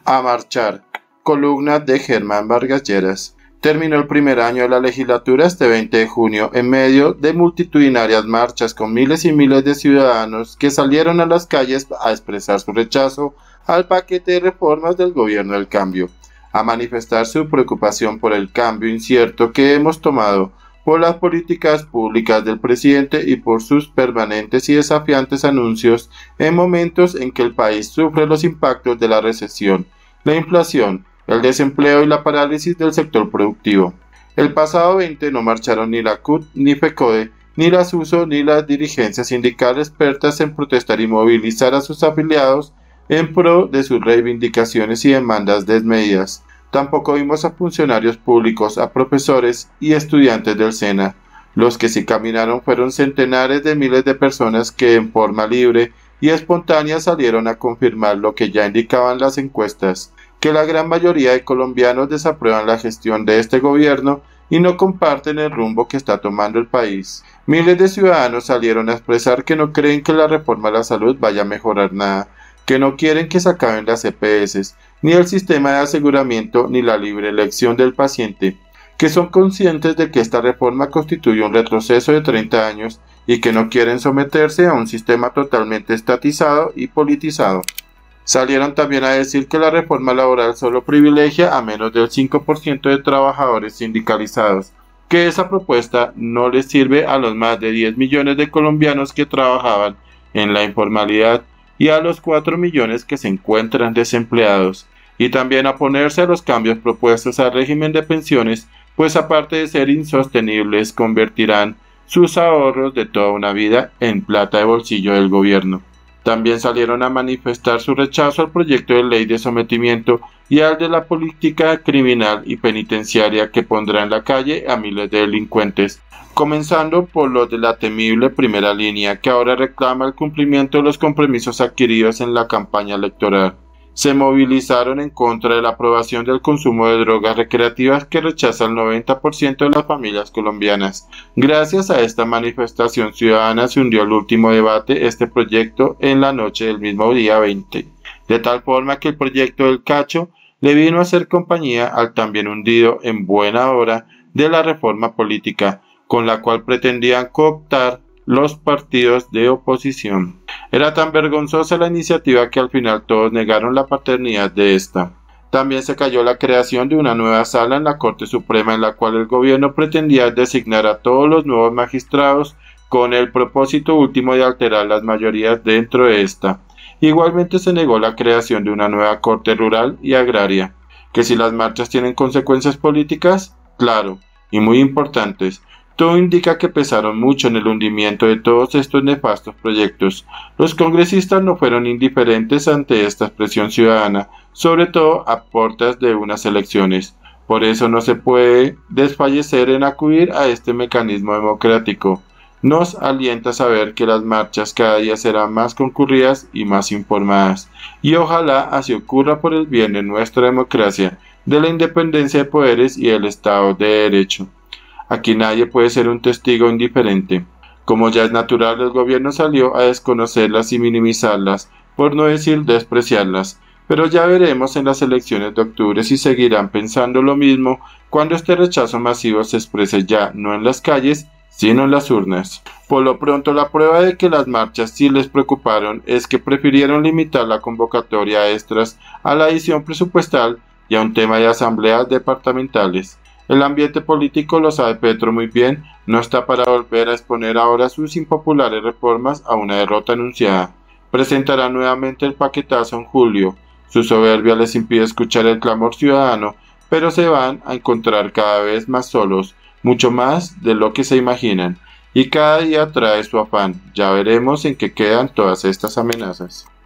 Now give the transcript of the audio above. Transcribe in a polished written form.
A marchar. Columna de Germán Vargas Lleras. Terminó el primer año de la legislatura este 20 de junio en medio de multitudinarias marchas con miles y miles de ciudadanos que salieron a las calles a expresar su rechazo al paquete de reformas del gobierno del cambio, a manifestar su preocupación por el cambio incierto que hemos tomado, por las políticas públicas del presidente y por sus permanentes y desafiantes anuncios en momentos en que el país sufre los impactos de la recesión, la inflación, el desempleo y la parálisis del sector productivo. El pasado 20 no marcharon ni la CUT, ni FECODE, ni la SUSO, ni las dirigencias sindicales expertas en protestar y movilizar a sus afiliados en pro de sus reivindicaciones y demandas desmedidas. Tampoco vimos a funcionarios públicos, a profesores y estudiantes del SENA. Los que sí caminaron fueron centenares de miles de personas que en forma libre y espontánea salieron a confirmar lo que ya indicaban las encuestas, que la gran mayoría de colombianos desaprueban la gestión de este gobierno y no comparten el rumbo que está tomando el país. Miles de ciudadanos salieron a expresar que no creen que la reforma a la salud vaya a mejorar nada, que no quieren que se acaben las EPS, ni el sistema de aseguramiento ni la libre elección del paciente, que son conscientes de que esta reforma constituye un retroceso de 30 años y que no quieren someterse a un sistema totalmente estatizado y politizado. Salieron también a decir que la reforma laboral solo privilegia a menos del 5% de trabajadores sindicalizados, que esa propuesta no les sirve a los más de 10 millones de colombianos que trabajaban en la informalidad y a los 4 millones que se encuentran desempleados, y también a oponerse a los cambios propuestos al régimen de pensiones, pues aparte de ser insostenibles, convertirán sus ahorros de toda una vida en plata de bolsillo del gobierno. También salieron a manifestar su rechazo al proyecto de ley de sometimiento y al de la política criminal y penitenciaria que pondrá en la calle a miles de delincuentes, comenzando por los de la temible primera línea, que ahora reclama el cumplimiento de los compromisos adquiridos en la campaña electoral. Se movilizaron en contra de la aprobación del consumo de drogas recreativas que rechaza el 90% de las familias colombianas. Gracias a esta manifestación ciudadana se hundió el último debate este proyecto en la noche del mismo día 20, de tal forma que el proyecto del Cacho le vino a hacer compañía al también hundido en buena hora de la reforma política, con la cual pretendían cooptar los partidos de oposición. Era tan vergonzosa la iniciativa que al final todos negaron la paternidad de esta. También se cayó la creación de una nueva sala en la Corte Suprema en la cual el gobierno pretendía designar a todos los nuevos magistrados con el propósito último de alterar las mayorías dentro de esta. Igualmente se negó la creación de una nueva Corte Rural y Agraria. Que si las marchas tienen consecuencias políticas, claro, y muy importantes. Todo indica que pesaron mucho en el hundimiento de todos estos nefastos proyectos. Los congresistas no fueron indiferentes ante esta expresión ciudadana, sobre todo a puertas de unas elecciones. Por eso no se puede desfallecer en acudir a este mecanismo democrático. Nos alienta saber que las marchas cada día serán más concurridas y más informadas. Y ojalá así ocurra por el bien de nuestra democracia, de la independencia de poderes y del Estado de Derecho. Aquí nadie puede ser un testigo indiferente. Como ya es natural, el gobierno salió a desconocerlas y minimizarlas, por no decir despreciarlas. Pero ya veremos en las elecciones de octubre si seguirán pensando lo mismo cuando este rechazo masivo se exprese ya no en las calles, sino en las urnas. Por lo pronto, la prueba de que las marchas sí les preocuparon es que prefirieron limitar la convocatoria a extras a la edición presupuestal y a un tema de asambleas departamentales. El ambiente político, lo sabe Petro muy bien, no está para volver a exponer ahora sus impopulares reformas a una derrota anunciada. Presentará nuevamente el paquetazo en julio. Su soberbia les impide escuchar el clamor ciudadano, pero se van a encontrar cada vez más solos, mucho más de lo que se imaginan, y cada día trae su afán. Ya veremos en qué quedan todas estas amenazas.